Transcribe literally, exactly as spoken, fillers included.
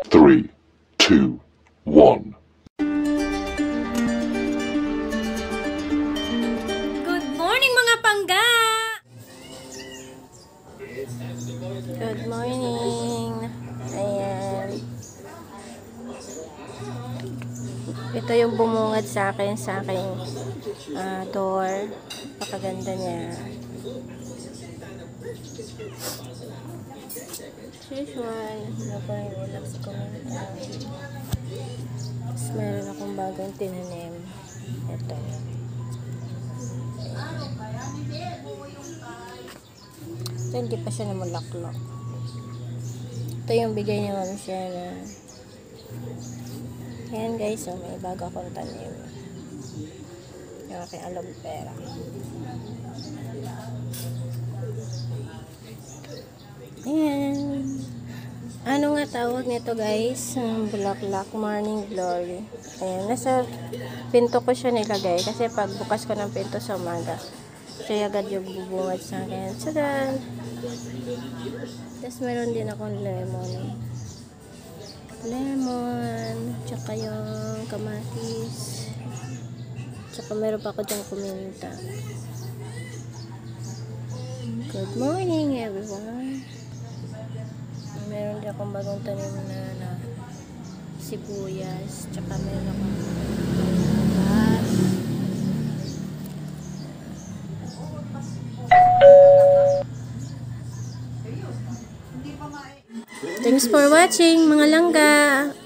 three, two, one. Good morning mga pangga! Good morning! Ayan. Ito yung bumungad sa akin sa aking uh, door. Napakaganda niya. As usual, hindi ko rin ulap sa komenta. Tapos meron akong bagong tinanim. Ito. Ito hindi pa siya namulaklak. Ito yung bigay niya mami siya na. Ayan guys, so may bago akong tanim. Yung aking aloe vera. Ayan. Ano nga tawag nito guys? Um, bulaklak, morning glory. Ayan, nasa pinto ko siya nilagay. Kasi pag bukas ko ng pinto sa umaga, siya agad yung bubungad sa akin. Tadaan! Tapos meron din akong lemon. Lemon. Tsaka yung kamatis. Tsaka meron pa ako dyan kuminta. Good morning everyone. Meron din akong bagong tanim na, na sibuyas. Tsaka meron akong labas. Thanks for watching mga langga.